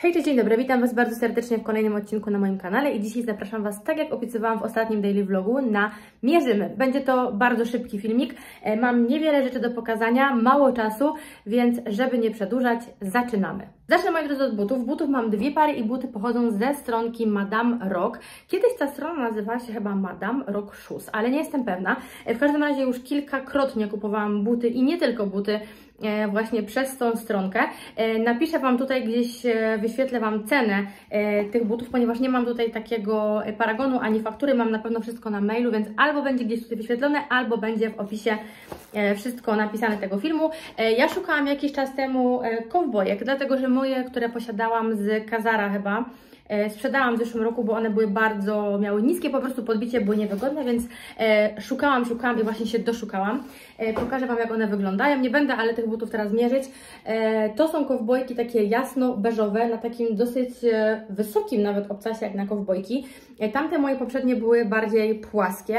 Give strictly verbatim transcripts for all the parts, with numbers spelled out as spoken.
Hej, cześć, dzień dobry, witam Was bardzo serdecznie w kolejnym odcinku na moim kanale i dzisiaj zapraszam Was, tak jak obiecywałam w ostatnim daily vlogu, na mierzymy. Będzie to bardzo szybki filmik, mam niewiele rzeczy do pokazania, mało czasu, więc żeby nie przedłużać, zaczynamy. Zacznę, moi drodzy, od butów. Butów mam dwie pary i buty pochodzą ze stronki Madame Rock. Kiedyś ta strona nazywała się chyba Madame Rock Shoes, ale nie jestem pewna. W każdym razie już kilkakrotnie kupowałam buty i nie tylko buty, właśnie przez tą stronkę. Napiszę Wam tutaj gdzieś, wyświetlę Wam cenę tych butów, ponieważ nie mam tutaj takiego paragonu ani faktury, mam na pewno wszystko na mailu, więc albo będzie gdzieś tutaj wyświetlone, albo będzie w opisie wszystko napisane tego filmu. Ja szukałam jakiś czas temu kowbojek, dlatego że moje, które posiadałam z Kazara chyba, sprzedałam w zeszłym roku, bo one były bardzo, miały niskie po prostu podbicie, były niewygodne, więc e, szukałam, szukałam i właśnie się doszukałam. E, pokażę Wam, jak one wyglądają. Nie będę ale tych butów teraz mierzyć. E, to są kowbojki takie jasno-beżowe, na takim dosyć e, wysokim nawet obcasie jak na kowbojki. E, tamte moje poprzednie były bardziej płaskie,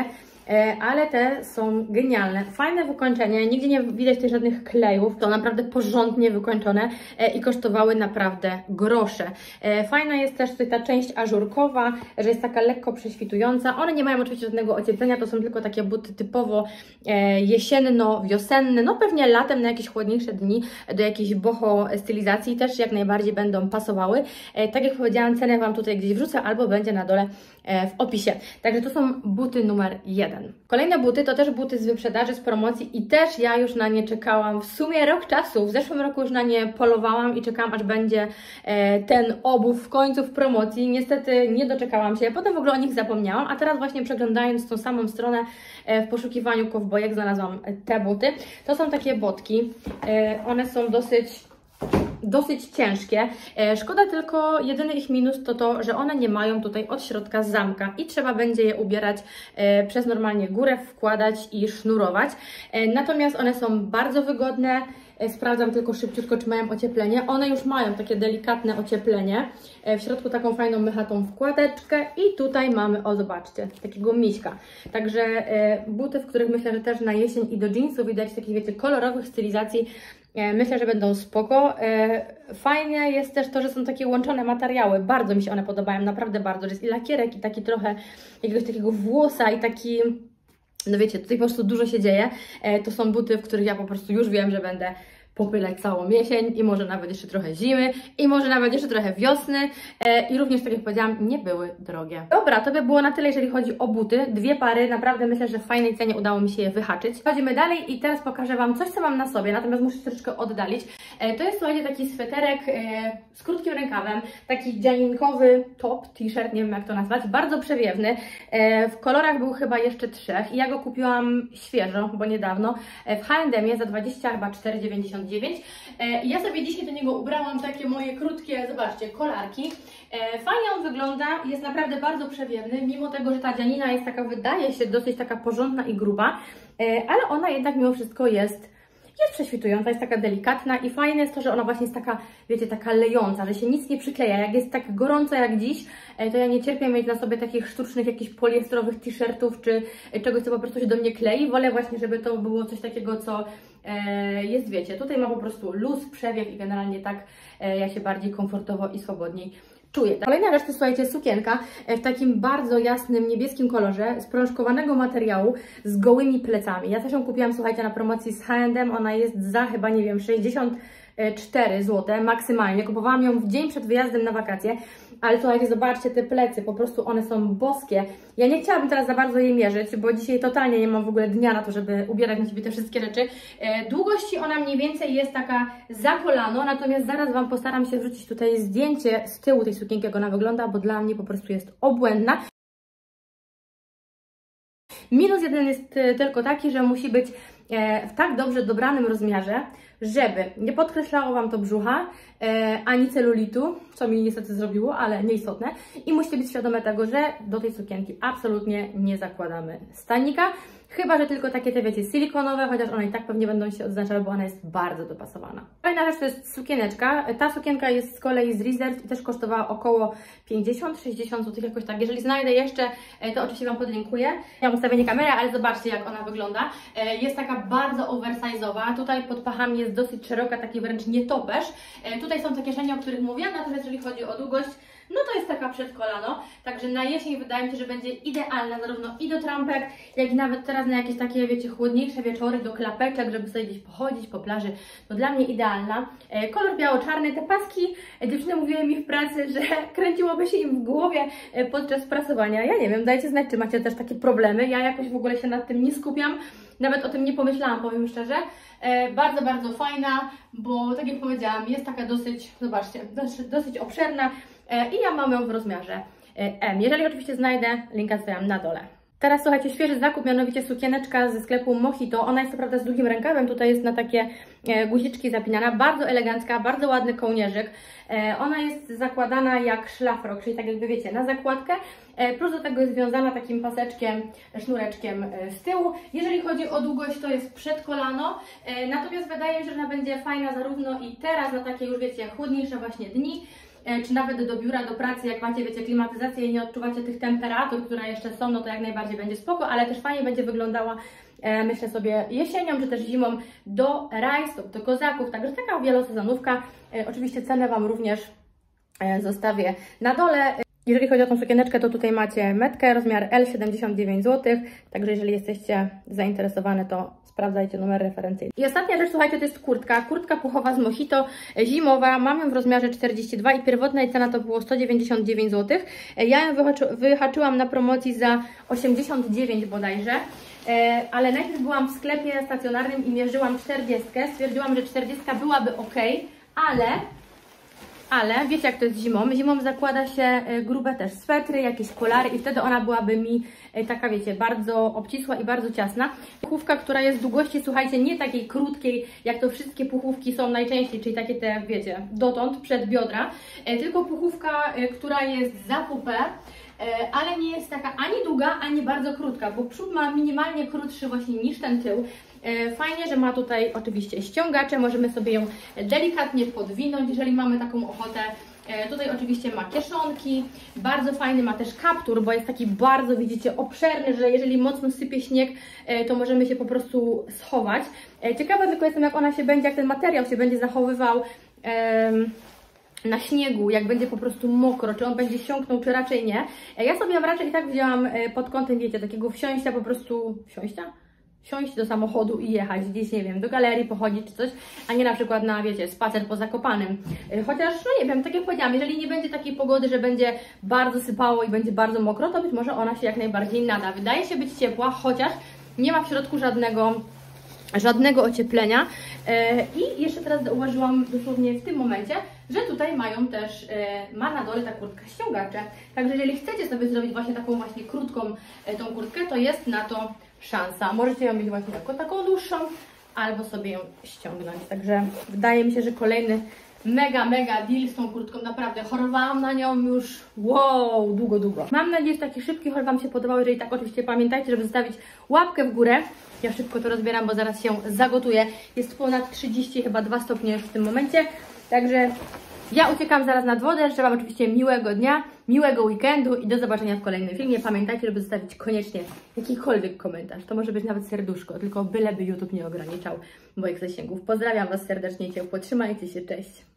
ale te są genialne. Fajne wykończenie, nigdzie nie widać tutaj żadnych klejów, to naprawdę porządnie wykończone i kosztowały naprawdę grosze. Fajna jest też tutaj ta część ażurkowa, że jest taka lekko prześwitująca. One nie mają oczywiście żadnego ocieplenia, to są tylko takie buty typowo jesienno-wiosenne, no pewnie latem na jakieś chłodniejsze dni do jakiejś boho stylizacji też jak najbardziej będą pasowały. Tak jak powiedziałam, cenę Wam tutaj gdzieś wrzucę albo będzie na dole w opisie. Także to są buty numer jeden. Kolejne buty to też buty z wyprzedaży, z promocji i też ja już na nie czekałam w sumie rok czasu. W zeszłym roku już na nie polowałam i czekałam, aż będzie ten obuw w końcu w promocji. Niestety nie doczekałam się, potem w ogóle o nich zapomniałam, a teraz właśnie przeglądając tą samą stronę w poszukiwaniu kowbojek znalazłam te buty. To są takie botki, one są dosyć dosyć ciężkie. Szkoda tylko, jedyny ich minus to to, że one nie mają tutaj od środka zamka i trzeba będzie je ubierać przez normalnie górę, wkładać i sznurować. Natomiast one są bardzo wygodne. Sprawdzam tylko szybciutko, czy mają ocieplenie. One już mają takie delikatne ocieplenie. W środku taką fajną mychatą wkładeczkę i tutaj mamy, o zobaczcie, takiego miśka. Także buty, w których myślę, że też na jesień i do jeansów widać takich, wiecie, kolorowych stylizacji. Myślę, że będą spoko. Fajne jest też to, że są takie łączone materiały. Bardzo mi się one podobają, naprawdę bardzo. Że jest i lakierek, i taki trochę jakiegoś takiego włosa, i taki... No wiecie, tutaj po prostu dużo się dzieje. To są buty, w których ja po prostu już wiem, że będę popylać całą jesień i może nawet jeszcze trochę zimy i może nawet jeszcze trochę wiosny i również, tak jak powiedziałam, nie były drogie. Dobra, to by było na tyle, jeżeli chodzi o buty. Dwie pary, naprawdę myślę, że w fajnej cenie udało mi się je wyhaczyć. Chodzimy dalej i teraz pokażę Wam coś, co mam na sobie, natomiast muszę się troszeczkę oddalić. To jest, słuchajcie, taki sweterek z krótkim rękawem, taki dzianinkowy top, t-shirt, nie wiem jak to nazwać, bardzo przewiewny. W kolorach był chyba jeszcze trzech i ja go kupiłam świeżo, bo niedawno, w H and M za dwadzieścia cztery dziewięćdziesiąt dziewięć. I ja sobie dzisiaj do niego ubrałam takie moje krótkie, zobaczcie, kolarki. Fajnie on wygląda, jest naprawdę bardzo przewiewny, mimo tego, że ta dzianina jest taka, wydaje się, dosyć taka porządna i gruba, ale ona jednak mimo wszystko jest Jest prześwitująca, jest taka delikatna i fajne jest to, że ona właśnie jest taka, wiecie, taka lejąca, że się nic nie przykleja. Jak jest tak gorąco jak dziś, to ja nie cierpię mieć na sobie takich sztucznych, jakichś poliestrowych t-shirtów czy czegoś, co po prostu się do mnie klei. Wolę właśnie, żeby to było coś takiego, co jest, wiecie, tutaj ma po prostu luz, przewiew i generalnie tak ja się bardziej komfortowo i swobodniej czuję. Kolejna rzecz to, słuchajcie, sukienka w takim bardzo jasnym niebieskim kolorze z prążkowanego materiału z gołymi plecami. Ja też ją kupiłam, słuchajcie, na promocji z H and M, ona jest za chyba, nie wiem, sześćdziesiąt cztery złote maksymalnie. Kupowałam ją w dzień przed wyjazdem na wakacje, ale słuchajcie, zobaczcie te plecy, po prostu one są boskie. Ja nie chciałabym teraz za bardzo je mierzyć, bo dzisiaj totalnie nie mam w ogóle dnia na to, żeby ubierać na siebie te wszystkie rzeczy. Długości ona mniej więcej jest taka za kolano, natomiast zaraz Wam postaram się wrzucić tutaj zdjęcie z tyłu tej sukienki, jak ona wygląda, bo dla mnie po prostu jest obłędna. Minus jeden jest tylko taki, że musi być w tak dobrze dobranym rozmiarze, żeby nie podkreślało Wam to brzucha, ani celulitu, co mi niestety zrobiło, ale nieistotne. I musicie być świadome tego, że do tej sukienki absolutnie nie zakładamy stanika. Chyba że tylko takie te, wiecie, silikonowe, chociaż one i tak pewnie będą się odznaczały, bo ona jest bardzo dopasowana. Kolejna rzecz to jest sukieneczka. Ta sukienka jest z kolei z Reserved i też kosztowała około pięćdziesiąt sześćdziesiąt złotych, jakoś tak. Jeżeli znajdę jeszcze, to oczywiście Wam podlinkuję. Ja mam ustawienie kamery, ale zobaczcie, jak ona wygląda. Jest taka bardzo oversize'owa. Tutaj pod pachami jest dosyć szeroka, taki wręcz nietoperz. Tutaj są te kieszenie, o których mówiłam, natomiast jeżeli chodzi o długość, no to jest taka przed kolano, także na jesień wydaje mi się, że będzie idealna zarówno i do trampek, jak i nawet teraz na jakieś takie, wiecie, chłodniejsze wieczory, do klapeczek, żeby sobie gdzieś pochodzić po plaży. No dla mnie idealna. E, kolor biało-czarny, te paski, e, dziewczyny mówiły mi w pracy, że kręciłoby się im w głowie e, podczas prasowania. Ja nie wiem, dajcie znać, czy macie też takie problemy. Ja jakoś w ogóle się nad tym nie skupiam. Nawet o tym nie pomyślałam, powiem szczerze. E, bardzo, bardzo fajna, bo tak jak powiedziałam, jest taka dosyć, zobaczcie, dosyć, dosyć obszerna e, i ja mam ją w rozmiarze e, M. Jeżeli oczywiście znajdę, linka stawiam na dole. Teraz słuchajcie, świeży zakup, mianowicie sukieneczka ze sklepu Mojito. Ona jest co prawda z długim rękawem, tutaj jest na takie e, guziczki zapinana, bardzo elegancka, bardzo ładny kołnierzyk. E, ona jest zakładana jak szlafrok, czyli tak jakby wiecie, na zakładkę, e, plus do tego jest związana takim paseczkiem, sznureczkiem e, z tyłu. Jeżeli chodzi o długość, to jest przed kolano, e, natomiast wydaje mi się, że ona będzie fajna zarówno i teraz na takie już wiecie, chłodniejsze właśnie dni, czy nawet do biura, do pracy, jak macie, wiecie, klimatyzację i nie odczuwacie tych temperatur, które jeszcze są, no to jak najbardziej będzie spoko, ale też fajnie będzie wyglądała, e, myślę sobie, jesienią, czy też zimą do rajstop, do kozaków, także taka wielosezonówka. E, oczywiście cenę Wam również e, zostawię na dole. Jeżeli chodzi o tą sukieneczkę, to tutaj macie metkę, rozmiar L, siedemdziesiąt dziewięć złotych, także jeżeli jesteście zainteresowane, to sprawdzajcie numer referencyjny. I ostatnia rzecz, słuchajcie, to jest kurtka. Kurtka puchowa z Mojito, zimowa. Mam ją w rozmiarze czterdzieści dwa i pierwotna jej cena to było sto dziewięćdziesiąt dziewięć złotych. Ja ją wyhaczy, wyhaczyłam na promocji za osiemdziesiąt dziewięć bodajże, ale najpierw byłam w sklepie stacjonarnym i mierzyłam czterdziestkę. Stwierdziłam, że czterdziestka byłaby ok, ale... Ale wiecie, jak to jest zimą. Zimą zakłada się grube też swetry, jakieś kolary i wtedy ona byłaby mi taka, wiecie, bardzo obcisła i bardzo ciasna. Puchówka, która jest długości, słuchajcie, nie takiej krótkiej, jak to wszystkie puchówki są najczęściej, czyli takie te, wiecie, dotąd, przed biodra, tylko puchówka, która jest za pupę, ale nie jest taka ani długa, ani bardzo krótka, bo przód ma minimalnie krótszy właśnie niż ten tył. Fajnie, że ma tutaj oczywiście ściągacze, możemy sobie ją delikatnie podwinąć, jeżeli mamy taką ochotę. Tutaj oczywiście ma kieszonki, bardzo fajny ma też kaptur, bo jest taki bardzo, widzicie, obszerny, że jeżeli mocno sypie śnieg, to możemy się po prostu schować. Ciekawa tylko jestem, jak ona się będzie, jak ten materiał się będzie zachowywał na śniegu, jak będzie po prostu mokro, czy on będzie siąknął, czy raczej nie. Ja sobie ją raczej i tak wzięłam pod kątem, wiecie, takiego wsiąścia po prostu, wsiąścia? Wsiąść do samochodu i jechać gdzieś, nie wiem, do galerii, pochodzić czy coś, a nie na przykład na, wiecie, spacer po Zakopanem. Chociaż, no nie wiem, tak jak powiedziałam, jeżeli nie będzie takiej pogody, że będzie bardzo sypało i będzie bardzo mokro, to być może ona się jak najbardziej nada. Wydaje się być ciepła, chociaż nie ma w środku żadnego, żadnego ocieplenia. I jeszcze teraz zauważyłam dosłownie w tym momencie, że tutaj mają też, ma na dole ta kurtka ściągacze. Także jeżeli chcecie sobie zrobić właśnie taką właśnie krótką tą kurtkę, to jest na to szansa. Możecie ją mieć właśnie jako taką dłuższą, albo sobie ją ściągnąć. Także wydaje mi się, że kolejny mega, mega deal z tą kurtką. Naprawdę chorowałam na nią już wow, długo, długo. Mam nadzieję, że taki szybki haul Wam się podobał. Jeżeli tak, oczywiście pamiętajcie, żeby zostawić łapkę w górę. Ja szybko to rozbieram, bo zaraz się zagotuje. Jest ponad trzydzieści, chyba dwa stopnie już w tym momencie. Także ja uciekam zaraz nad wodę. Życzę Wam oczywiście miłego dnia, miłego weekendu i do zobaczenia w kolejnym filmie. Pamiętajcie, żeby zostawić koniecznie jakikolwiek komentarz. To może być nawet serduszko, tylko byleby YouTube nie ograniczał moich zasięgów. Pozdrawiam Was serdecznie, ciepło, trzymajcie się, cześć!